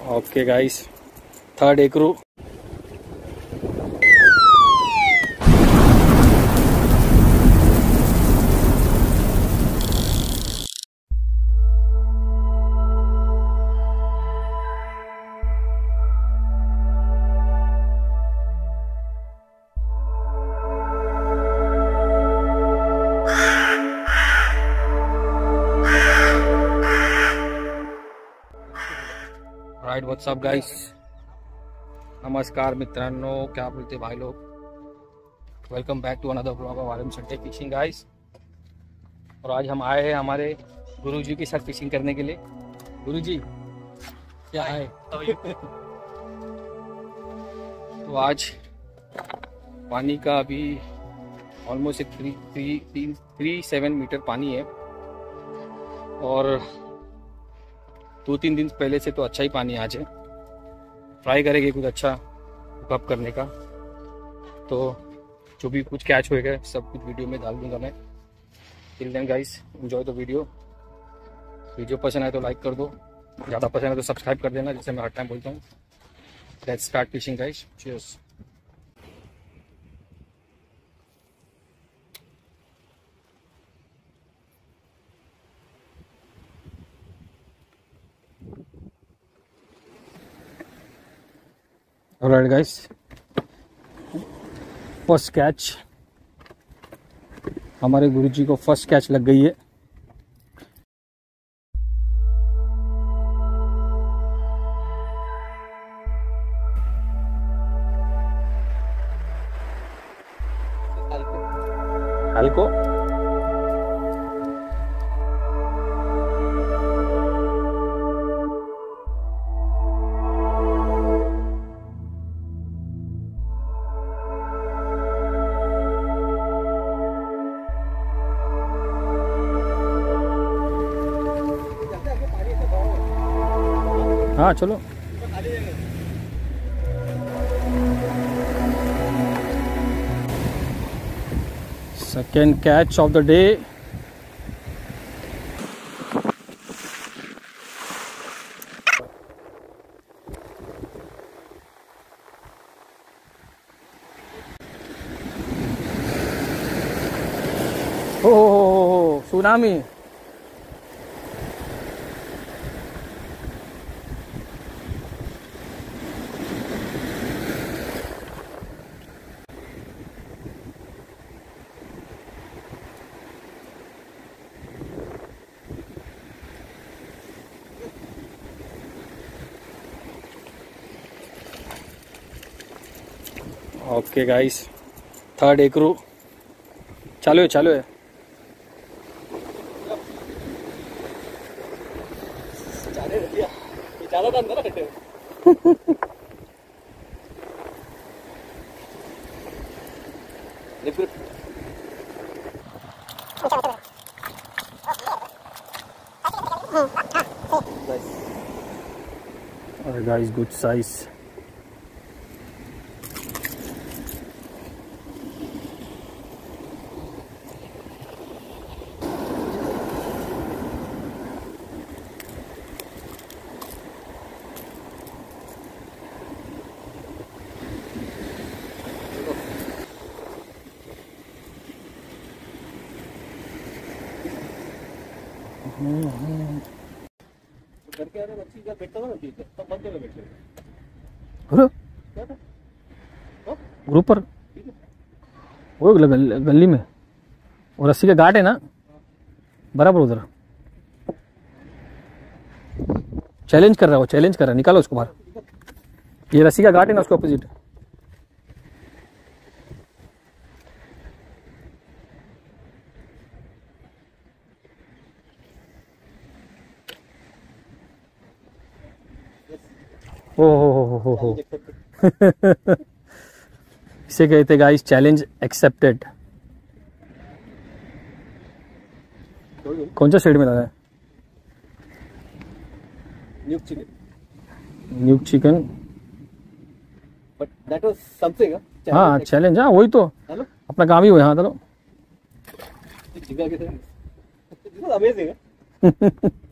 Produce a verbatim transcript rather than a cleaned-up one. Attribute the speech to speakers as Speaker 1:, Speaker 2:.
Speaker 1: Okay guys, third एकरू। Right, what's up guys, नमस्कार मित्रांनो, क्या बोलते भाई लोग। Welcome back to another blog of RM Sunday fishing guys. और आज हम आए हैं हमारे गुरुजी के साथ फिशिंग करने के लिए। गुरुजी क्या है? तो आज पानी का अभी ऑलमोस्ट थ्री थ्री तीन थ्री सेवन मीटर पानी है और दो तीन दिन पहले से तो अच्छा ही पानी आज है। ट्राई करेंगे कुछ अच्छा हुकअप करने का, तो जो भी कुछ कैच होएगा सब कुछ वीडियो में डाल दूंगा मैं। Till then guys, enjoy the video. Video पसंद आए तो लाइक कर दो, ज़्यादा पसंद है तो सब्सक्राइब कर देना, जैसे मैं हर टाइम बोलता हूँ। Let's start fishing guys, cheers. Alright guys, first catch, हमारे गुरुजी को फर्स्ट कैच लग गई है। हल्को हाँ चलो। Second catch of the day. हो हो हो हो सुनामी। ओके गाइस, थर्ड एकरू चालू है चालू है। Alright guys, good size.
Speaker 2: करके आ रहा मच्छी जब बैठता था ना तब बंद कर बैठे।
Speaker 1: अरे
Speaker 2: क्या था?
Speaker 1: ग्रुप पर वो गल, गली में वो रस्सी का गाट है ना, बराबर उधर चैलेंज कर रहा है वो, चैलेंज कर रहा है, निकालो उसको बाहर। ये रस्सी का गाट है ना, उसको अपोजिट। ओ हो हो हो हो इसे कहते गाइस चैलेंज एक्सेप्टेड। कौन सा शेड में लगा है?
Speaker 2: Nuke chicken.
Speaker 1: Nuke chicken,
Speaker 2: but that was something.
Speaker 1: हाँ चैलेंज, हाँ वही तो
Speaker 2: हेलो
Speaker 1: अपना काम ही हुआ। हाँ चलो
Speaker 2: अमेजिंग है।